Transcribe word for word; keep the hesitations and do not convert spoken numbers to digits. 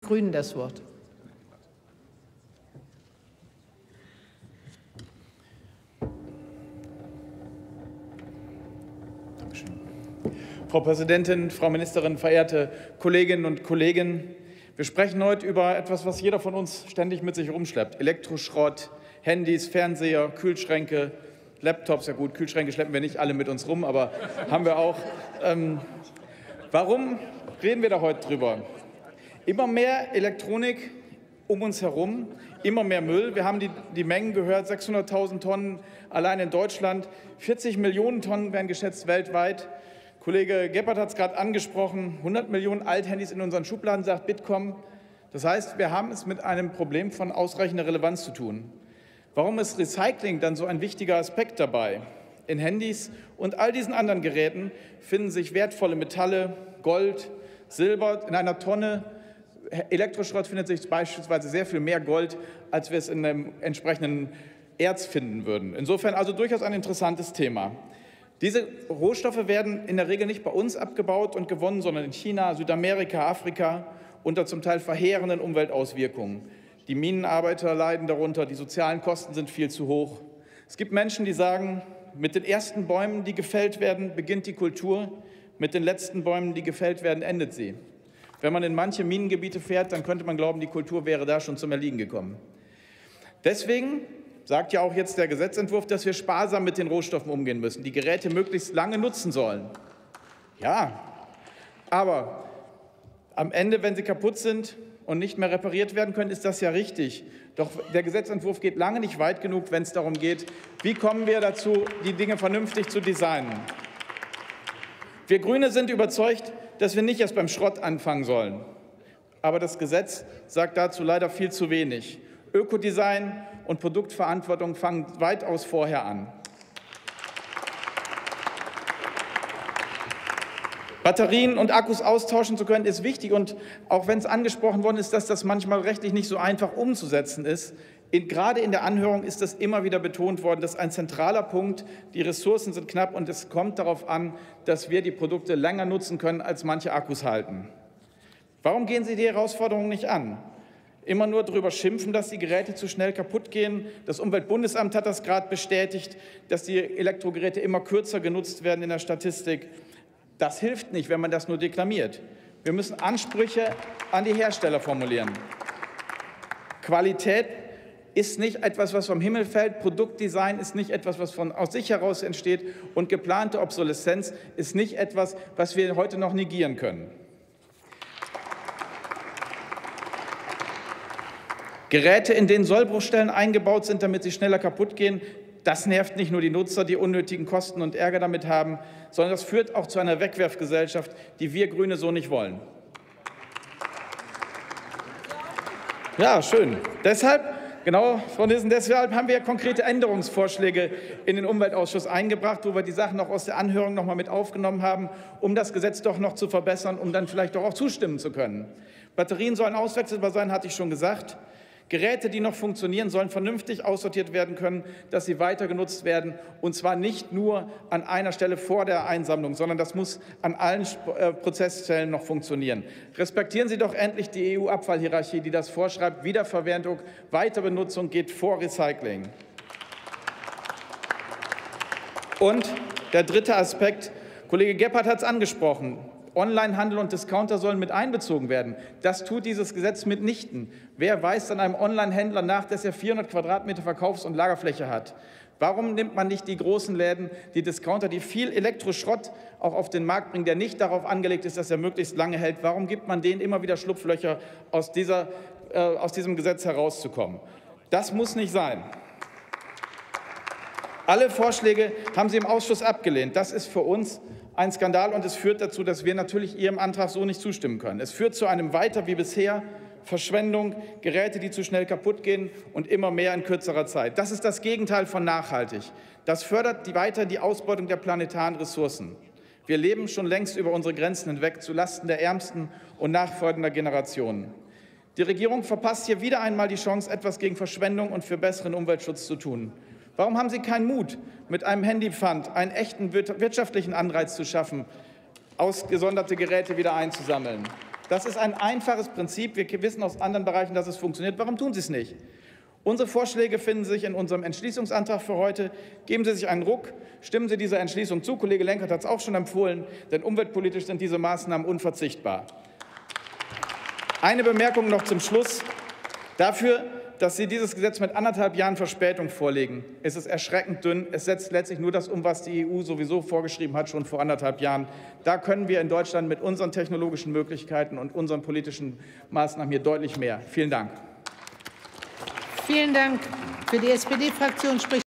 Grünen das Wort. Frau Präsidentin, Frau Ministerin, verehrte Kolleginnen und Kollegen! Wir sprechen heute über etwas, was jeder von uns ständig mit sich rumschleppt. Elektroschrott, Handys, Fernseher, Kühlschränke, Laptops. Ja gut, Kühlschränke schleppen wir nicht alle mit uns rum, aber haben wir auch. Ähm, warum reden wir da heute drüber? Immer mehr Elektronik um uns herum, immer mehr Müll. Wir haben die, die Mengen gehört, sechshunderttausend Tonnen allein in Deutschland, vierzig Millionen Tonnen werden geschätzt weltweit. Kollege Gebhardt hat es gerade angesprochen, hundert Millionen Althandys in unseren Schubladen, sagt Bitkom. Das heißt, wir haben es mit einem Problem von ausreichender Relevanz zu tun. Warum ist Recycling dann so ein wichtiger Aspekt dabei? In Handys und all diesen anderen Geräten finden sich wertvolle Metalle, Gold, Silber in einer Tonne. Elektroschrott findet sich beispielsweise sehr viel mehr Gold, als wir es in einem entsprechenden Erz finden würden. Insofern also durchaus ein interessantes Thema. Diese Rohstoffe werden in der Regel nicht bei uns abgebaut und gewonnen, sondern in China, Südamerika, Afrika unter zum Teil verheerenden Umweltauswirkungen. Die Minenarbeiter leiden darunter, die sozialen Kosten sind viel zu hoch. Es gibt Menschen, die sagen, mit den ersten Bäumen, die gefällt werden, beginnt die Kultur, mit den letzten Bäumen, die gefällt werden, endet sie. Wenn man in manche Minengebiete fährt, dann könnte man glauben, die Kultur wäre da schon zum Erliegen gekommen. Deswegen sagt ja auch jetzt der Gesetzentwurf, dass wir sparsam mit den Rohstoffen umgehen müssen, die Geräte möglichst lange nutzen sollen. Ja, aber am Ende, wenn sie kaputt sind und nicht mehr repariert werden können, ist das ja richtig. Doch der Gesetzentwurf geht lange nicht weit genug, wenn es darum geht, wie kommen wir dazu, die Dinge vernünftig zu designen. Wir Grüne sind überzeugt, dass wir nicht erst beim Schrott anfangen sollen. Aber das Gesetz sagt dazu leider viel zu wenig. Ökodesign und Produktverantwortung fangen weitaus vorher an. Batterien und Akkus austauschen zu können, ist wichtig. Und auch wenn es angesprochen worden ist, dass das manchmal rechtlich nicht so einfach umzusetzen ist, in, gerade in der Anhörung ist das immer wieder betont worden, das ist ein zentraler Punkt. Die Ressourcen sind knapp und es kommt darauf an, dass wir die Produkte länger nutzen können, als manche Akkus halten. Warum gehen Sie die Herausforderung nicht an? Immer nur darüber schimpfen, dass die Geräte zu schnell kaputt gehen. Das Umweltbundesamt hat das gerade bestätigt, dass die Elektrogeräte immer kürzer genutzt werden in der Statistik. Das hilft nicht, wenn man das nur deklamiert. Wir müssen Ansprüche an die Hersteller formulieren. Qualität ist nicht etwas, was vom Himmel fällt. Produktdesign ist nicht etwas, was von aus sich heraus entsteht. Und geplante Obsoleszenz ist nicht etwas, was wir heute noch negieren können. Geräte, in denen Sollbruchstellen eingebaut sind, damit sie schneller kaputt gehen, das nervt nicht nur die Nutzer, die unnötigen Kosten und Ärger damit haben, sondern das führt auch zu einer Wegwerfgesellschaft, die wir Grüne so nicht wollen. Ja, schön. Deshalb, genau, Frau Nissen, deshalb haben wir konkrete Änderungsvorschläge in den Umweltausschuss eingebracht, wo wir die Sachen auch aus der Anhörung noch mal mit aufgenommen haben, um das Gesetz doch noch zu verbessern, um dann vielleicht doch auch zustimmen zu können. Batterien sollen auswechselbar sein, hatte ich schon gesagt. Geräte, die noch funktionieren, sollen vernünftig aussortiert werden können, dass sie weiter genutzt werden, und zwar nicht nur an einer Stelle vor der Einsammlung, sondern das muss an allen Prozessstellen noch funktionieren. Respektieren Sie doch endlich die E U-Abfallhierarchie, die das vorschreibt. Wiederverwertung, Weiterbenutzung geht vor Recycling. Und der dritte Aspekt, Kollege Gebhardt hat es angesprochen, Onlinehandel und Discounter sollen mit einbezogen werden. Das tut dieses Gesetz mitnichten. Wer weist an einem Onlinehändler nach, dass er vierhundert Quadratmeter Verkaufs- und Lagerfläche hat? Warum nimmt man nicht die großen Läden, die Discounter, die viel Elektroschrott auch auf den Markt bringen, der nicht darauf angelegt ist, dass er möglichst lange hält? Warum gibt man denen immer wieder Schlupflöcher, aus, dieser, äh, aus diesem Gesetz herauszukommen? Das muss nicht sein. Alle Vorschläge haben Sie im Ausschuss abgelehnt. Das ist für uns ein Skandal, und es führt dazu, dass wir natürlich Ihrem Antrag so nicht zustimmen können. Es führt zu einem Weiter wie bisher, Verschwendung, Geräte, die zu schnell kaputt gehen und immer mehr in kürzerer Zeit. Das ist das Gegenteil von nachhaltig. Das fördert die weiter die Ausbeutung der planetaren Ressourcen. Wir leben schon längst über unsere Grenzen hinweg, zulasten der ärmsten und nachfolgender Generationen. Die Regierung verpasst hier wieder einmal die Chance, etwas gegen Verschwendung und für besseren Umweltschutz zu tun. Warum haben Sie keinen Mut, mit einem Handypfand einen echten wirtschaftlichen Anreiz zu schaffen, ausgesonderte Geräte wieder einzusammeln? Das ist ein einfaches Prinzip. Wir wissen aus anderen Bereichen, dass es funktioniert. Warum tun Sie es nicht? Unsere Vorschläge finden sich in unserem Entschließungsantrag für heute. Geben Sie sich einen Ruck, stimmen Sie dieser Entschließung zu. Kollege Lenkert hat es auch schon empfohlen, denn umweltpolitisch sind diese Maßnahmen unverzichtbar. Eine Bemerkung noch zum Schluss. Dafür, dass Sie dieses Gesetz mit anderthalb Jahren Verspätung vorlegen, ist es erschreckend dünn. Es setzt letztlich nur das um, was die E U sowieso vorgeschrieben hat, schon vor anderthalb Jahren. Da können wir in Deutschland mit unseren technologischen Möglichkeiten und unseren politischen Maßnahmen hier deutlich mehr. Vielen Dank. Vielen Dank. Für die S P D-Fraktion spricht